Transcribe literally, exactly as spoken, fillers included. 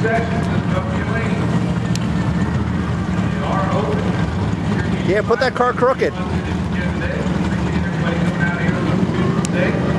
sections of Tokyo Lane. They are open. Yeah, put that car crooked. Appreciate everybody coming out here. Today.